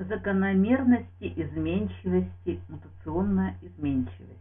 Закономерности изменчивости, мутационная изменчивость.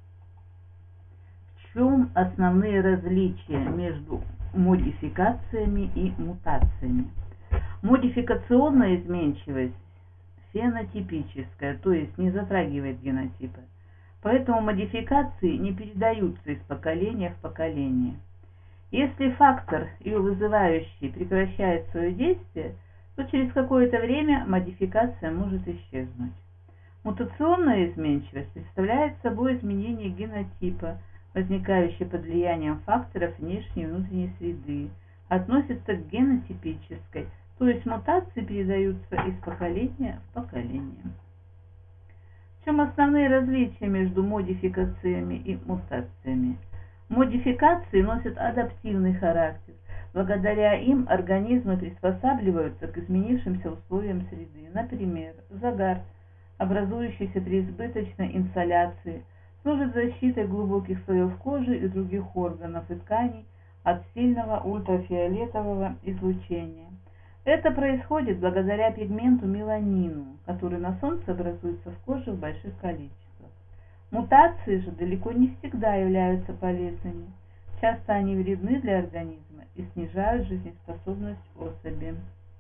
В чем основные различия между модификациями и мутациями? Модификационная изменчивость фенотипическая, то есть не затрагивает генотипы. Поэтому модификации не передаются из поколения в поколение. Если фактор, ее вызывающий, прекращает свое действие, то через какое-то время модификация может исчезнуть. Мутационная изменчивость представляет собой изменение генотипа, возникающее под влиянием факторов внешней и внутренней среды, относится к генотипической, то есть мутации передаются из поколения в поколение. В чем основные различия между модификациями и мутациями? Модификации носят адаптивный характер. Благодаря им организмы приспосабливаются к изменившимся условиям среды. Например, загар, образующийся при избыточной инсоляции, служит защитой глубоких слоев кожи и других органов и тканей от сильного ультрафиолетового излучения. Это происходит благодаря пигменту меланину, который на солнце образуется в коже в больших количествах. Мутации же далеко не всегда являются полезными. Часто они вредны для организма и снижают жизнеспособность особи.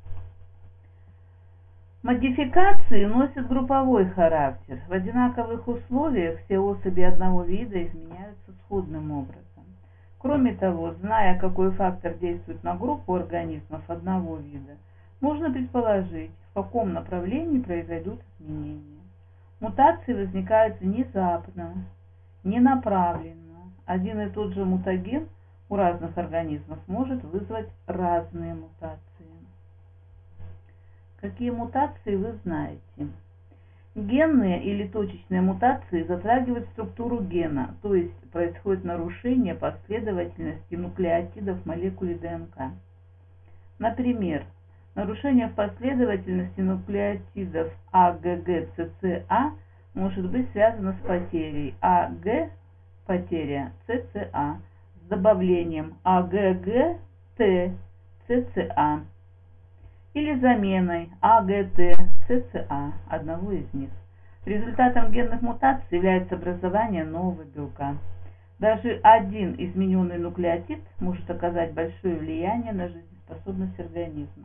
Модификации носят групповой характер. В одинаковых условиях все особи одного вида изменяются сходным образом. Кроме того, зная, какой фактор действует на группу организмов одного вида, можно предположить, в каком направлении произойдут изменения. Мутации возникают внезапно, ненаправленно. Один и тот же мутаген у разных организмов может вызвать разные мутации. Какие мутации вы знаете? Генные или точечные мутации затрагивают структуру гена, то есть происходит нарушение последовательности нуклеотидов в молекуле ДНК. Например, нарушение в последовательности нуклеотидов АГГ-ЦЦА может быть связано с потерей АГ, потеря ЦЦА, с добавлением АГГ-Т-ЦЦА или заменой АГТ-ЦЦА, одного из них. Результатом генных мутаций является образование нового белка. Даже один измененный нуклеотид может оказать большое влияние на жизнеспособность организма.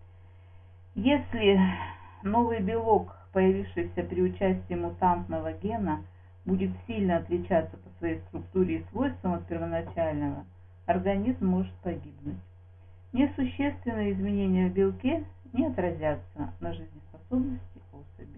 Если новый белок, появившийся при участии мутантного гена, будет сильно отличаться по своей структуре и свойствам от первоначального, организм может погибнуть. Несущественные изменения в белке не отразятся на жизнеспособности особи.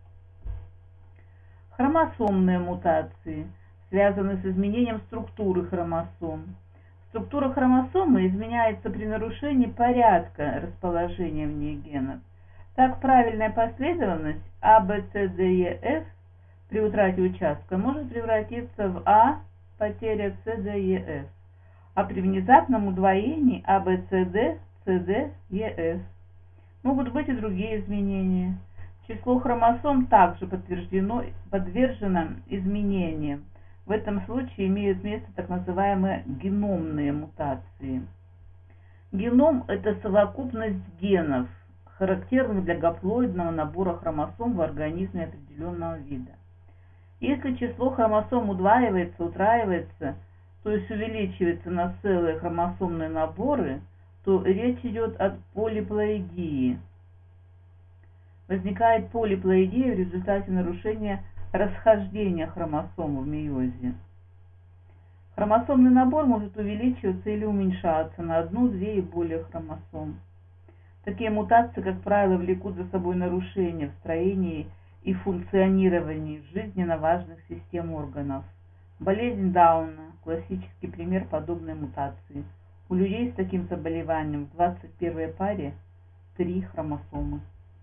Хромосомные мутации связаны с изменением структуры хромосом. Структура хромосомы изменяется при нарушении порядка расположения в ней генов. Так, правильная последовательность ABCDEF при утрате участка может превратиться в А, потеря CDEF, а при внезапном удвоении ABCD, CDEF. Могут быть и другие изменения. Число хромосом также подвержено изменениям. В этом случае имеют место так называемые геномные мутации. Геном – это совокупность генов, характерных для гаплоидного набора хромосом в организме определенного вида. Если число хромосом удваивается, утраивается, то есть увеличивается на целые хромосомные наборы, то речь идет о полиплоидии. Возникает полиплоидия в результате нарушения расхождения хромосом в мейозе. Хромосомный набор может увеличиваться или уменьшаться на одну, две и более хромосом. Такие мутации, как правило, влекут за собой нарушения в строении и функционировании жизненно важных систем органов. Болезнь Дауна – классический пример подобной мутации. У людей с таким заболеванием в 21 паре 3 хромосомы.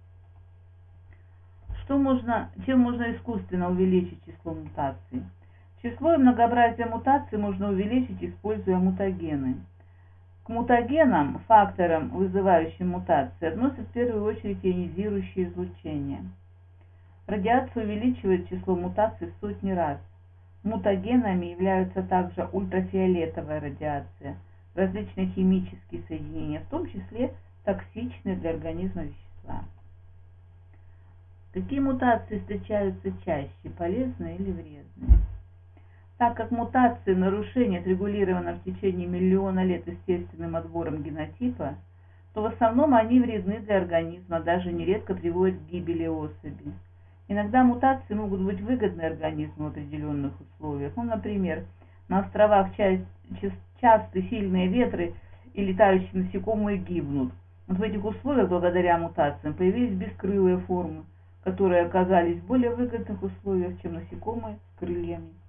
Чем можно искусственно увеличить число мутаций? Число и многообразие мутаций можно увеличить, используя мутагены. К мутагенам, факторам, вызывающим мутации, относят в первую очередь ионизирующее излучение. Радиация увеличивает число мутаций в сотни раз. Мутагенами являются также ультрафиолетовая радиация, различные химические соединения, в том числе токсичные для организма вещества. Какие мутации встречаются чаще, полезные или вредные? Так как мутации, нарушения отрегулированы в течение миллиона лет естественным отбором генотипа, то в основном они вредны для организма, даже нередко приводят к гибели особи. Иногда мутации могут быть выгодны организму в определенных условиях. Ну, например, на островах часто сильные ветры и летающие насекомые гибнут. Вот в этих условиях, благодаря мутациям, появились бескрылые формы, которые оказались в более выгодных условиях, чем насекомые с крыльями.